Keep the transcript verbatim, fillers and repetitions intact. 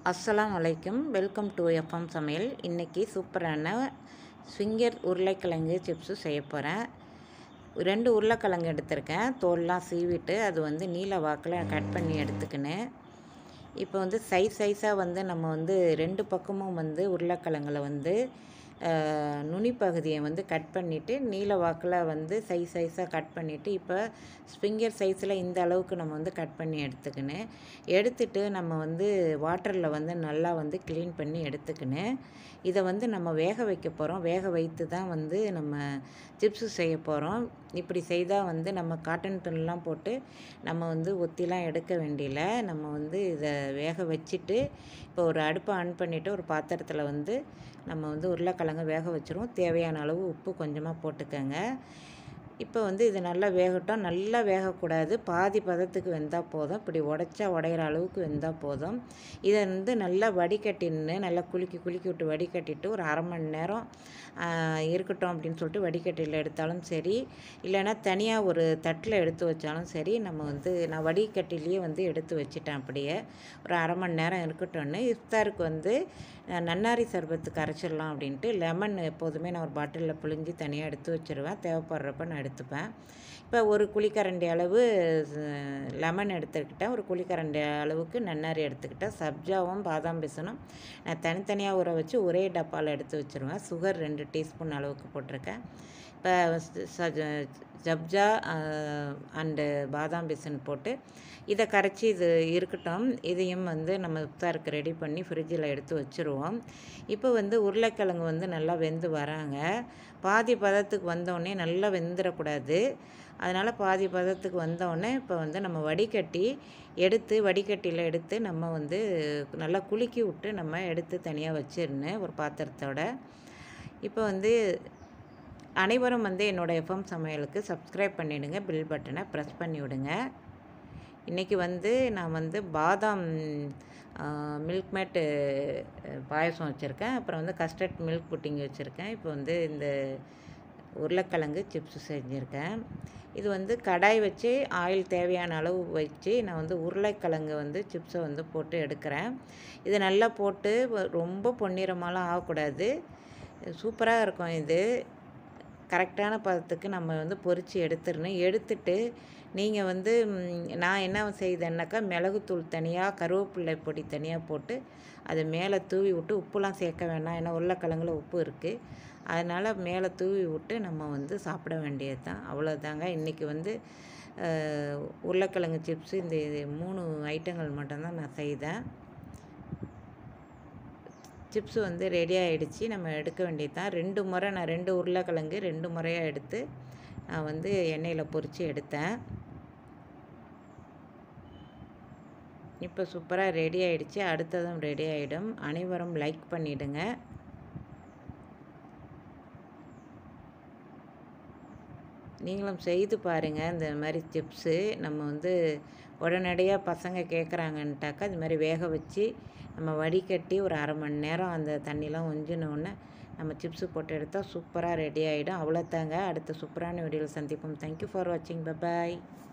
அஸ்ஸலாமு அலைக்கும். Welcome to FM சமையல். இன்றைக்கி சூப்பரான ஸ்விங்கர் உருளைக்கிழங்கு சிப்ஸு செய்ய போகிறேன். ரெண்டு உருளைக்கிழங்கு எடுத்திருக்கேன். தோல்லாம் சீவிட்டு அது வந்து நீல வாக்கில் கட் பண்ணி எடுத்துக்கினேன். இப்போ வந்து சைஸ் சைஸாக வந்து நம்ம வந்து ரெண்டு பக்கமும் வந்து உருளைக்கிழங்குல வந்து நுனி பகுதியை வந்து கட் பண்ணிவிட்டு நீல வாக்கில் வந்து சைஸ் சைஸாக கட் பண்ணிவிட்டு இப்போ ஸ்பிங்கர் சைஸில் இந்த அளவுக்கு நம்ம வந்து கட் பண்ணி எடுத்துக்கினேன். எடுத்துட்டு நம்ம வந்து வாட்டரில் வந்து நல்லா வந்து க்ளீன் பண்ணி எடுத்துக்கினேன். இதை வந்து நம்ம வேக வைக்க போகிறோம். வேக வைத்து தான் வந்து நம்ம சிப்ஸு செய்ய போகிறோம். இப்படி செய்தால் வந்து நம்ம காட்டன் துணிலாம் போட்டு நம்ம வந்து ஒத்திலாம் எடுக்க வேண்டியல. நம்ம வந்து இதை வேக வச்சுட்டு இப்போ ஒரு அடுப்பை ஆன் பண்ணிவிட்டு ஒரு பாத்திரத்தில் வந்து நம்ம வந்து உருளைக்கிழங்கு வேக வச்சுருவோம். தேவையான அளவு உப்பு கொஞ்சமாக போட்டுக்கோங்க. இப்போ வந்து இது நல்லா வேகட்டும். நல்லா வேகக்கூடாது, பாதி பதத்துக்கு வெந்தால் போதும். இப்படி உடச்சா உடையிற அளவுக்கு வெந்தால் போதும். இதை வந்து நல்லா வடிகட்டின்னு நல்லா குலுக்கி குலுக்கி விட்டு வடிகட்டிட்டு ஒரு அரை மணி நேரம் இருக்கட்டும் அப்படின்னு சொல்லிட்டு வடிகட்டியில் எடுத்தாலும் சரி, இல்லைன்னா தனியாக ஒரு தட்டில் எடுத்து வச்சாலும் சரி. நம்ம வந்து நான் வடிகட்டிலேயே வந்து எடுத்து வச்சிட்டேன். அப்படியே ஒரு அரை மணி நேரம் இருக்கட்டும்னு இஃப்தாருக்கு வந்து நன்னாரி சர்பத்துக்கு அரைச்சிடலாம் அப்படின்ட்டு லெமன் எப்போதுமே நான் ஒரு பாட்டிலில் புழிஞ்சு தனியாக எடுத்து வச்சுருவேன். தேவைப்படுறப்ப நான் எடுத்துப்பேன். இப்போ ஒரு குழிக்கரண்டி அளவு லெமன் எடுத்துக்கிட்டேன். ஒரு குழிக்கரண்டி அளவுக்கு நன்னாரி எடுத்துக்கிட்டேன். சப்ஜாவும் பாதாம் பிசனும் நான் தனித்தனியாக ஊற வச்சு ஒரே டப்பாவில் எடுத்து வச்சுருவேன். சுகர் ரெண்டு டீஸ்பூன் அளவுக்கு போட்டிருக்கேன். இப்போ சப்ஜா அண்டு பாதாம் பிசன் போட்டு இதை கரைச்சி இது இருக்கட்டும். இதையும் வந்து நம்ம இஃப்தாருக்கு ரெடி பண்ணி ஃப்ரிட்ஜில் எடுத்து வச்சுருவோம். இப்போ வந்து உருளைக்கிழங்கு வந்து நல்லா வெந்து வராங்க. பாதி பதத்துக்கு வந்தோடனே நல்லா வெந்துடக்கூடாது. அதனால் பாதி பதத்துக்கு வந்தோடனே இப்போ வந்து நம்ம வடிகட்டி எடுத்து வடிகட்டியில் எடுத்து நம்ம வந்து நல்லா குலுக்கி விட்டு நம்ம எடுத்து தனியாக வச்சிருந்தேன் ஒரு பாத்திரத்தோட. இப்போ வந்து அனைவரும் வந்து என்னோடய எஃப்எம் சமையலுக்கு சப்ஸ்கிரைப் பண்ணிவிடுங்க. பில் பட்டனை ப்ரெஸ் பண்ணி விடுங்க. இன்றைக்கி வந்து நான் வந்து பாதாம் மில்க் மேட்டு பாயசம் வச்சுருக்கேன். அப்புறம் வந்து கஸ்டர்ட் மில்க் புட்டிங் வச்சுருக்கேன். இப்போ வந்து இந்த உருளைக்கிழங்கு சிப்ஸு செஞ்சுருக்கேன். இது வந்து கடாய் வச்சு ஆயில் தேவையான அளவு வச்சு நான் வந்து உருளைக்கிழங்கு வந்து சிப்ஸை வந்து போட்டு எடுக்கிறேன். இது நல்லா போட்டு ரொம்ப பொன்னிறமாலாம் ஆகக்கூடாது. சூப்பராக இருக்கும். இது கரெக்டான பதத்துக்கு நம்ம வந்து பொரித்து எடுத்துடணும். எடுத்துட்டு நீங்கள் வந்து நான் என்ன செய்தேன்னாக்கா மிளகுத்தூள் தனியாக கருவேப்பிலை பொடி தனியாக போட்டு அதை மேலே தூவி விட்டு உப்புலாம் சேர்க்க வேண்டாம். ஏன்னா உருளைக்கிழங்குல உப்பு இருக்குது. அதனால் மேலே தூவி விட்டு நம்ம வந்து சாப்பிட வேண்டியது தான். அவ்வளோதாங்க. இன்றைக்கி வந்து உருளைக்கிழங்கு சிப்ஸு இந்த மூணு ஐட்டங்கள் மட்டும்தான் நான் செய்தேன். சிப்ஸு வந்து ரெடி ஆகிடுச்சு. நம்ம எடுக்க வேண்டியது தான். ரெண்டு முறை நான் ரெண்டு உருளைக்கிழங்கு ரெண்டு முறையாக எடுத்து நான் வந்து எண்ணெயில் பொரித்து எடுத்தேன். இப்போ சூப்பராக ரெடி ஆகிடுச்சு. அடுத்ததும் ரெடி ஆகிடும். அனைவரும் லைக் பண்ணிவிடுங்க. நீங்களும் செய்து பாருங்கள். இந்த மாதிரி சிப்ஸு நம்ம வந்து உடனடியாக பசங்க கேட்குறாங்கன்ட்டாக்கா இது மாதிரி வேக வச்சு நம்ம வடிகட்டி ஒரு அரை மணி நேரம் அந்த தண்ணிலாம் ஒஞ்சினோடனே நம்ம சிப்ஸு போட்டு எடுத்தால் சூப்பராக ரெடி ஆகிடும். அவ்வளோதாங்க. அடுத்த சூப்பரான வீடியோவில் சந்திப்போம். தேங்க்யூ ஃபார் வாட்சிங். பை பாய்.